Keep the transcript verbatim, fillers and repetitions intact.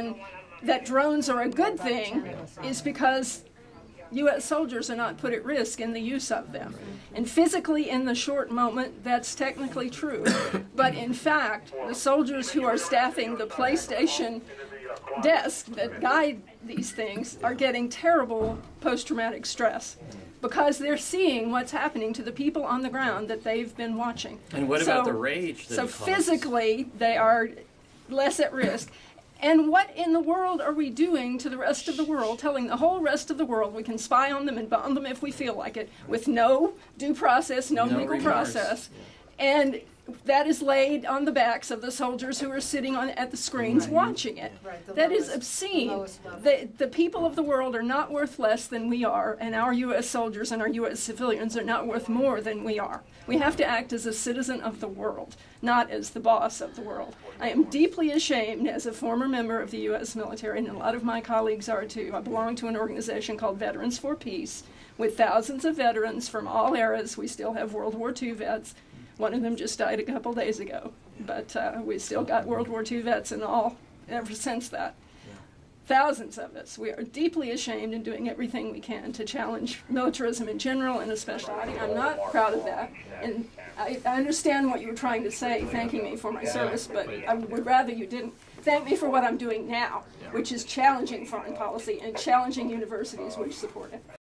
that drones are a good thing is because U S soldiers are not put at risk in the use of them. And physically, in the short moment, that's technically true. But in fact, the soldiers who are staffing the PlayStation desk that guide these things are getting terrible post-traumatic stress because they're seeing what's happening to the people on the ground that they've been watching. And what so, about the rage that So it causes? physically, they are less at risk. And what in the world are we doing to the rest of the world, telling the whole rest of the world we can spy on them and bomb them if we feel like it, with no due process, no, No legal remorse. process. And that is laid on the backs of the soldiers who are sitting on at the screens right. watching it. Right, that lowest, is obscene. The, the, the people of the world are not worth less than we are, and our U S soldiers and our U S civilians are not worth more than we are. We have to act as a citizen of the world, not as the boss of the world. I am deeply ashamed as a former member of the U S military, and a lot of my colleagues are too. I belong to an organization called Veterans for Peace, with thousands of veterans from all eras. We still have World War Two vets. One of them just died a couple days ago, but uh, we still got World War Two vets and all ever since that. Yeah. Thousands of us. We are deeply ashamed and doing everything we can to challenge militarism in general and especially. I'm not proud of that, and I, I understand what you were trying to say, thanking me for my service, but I would rather you didn't. Thank me for what I'm doing now, which is challenging foreign policy and challenging universities which support it.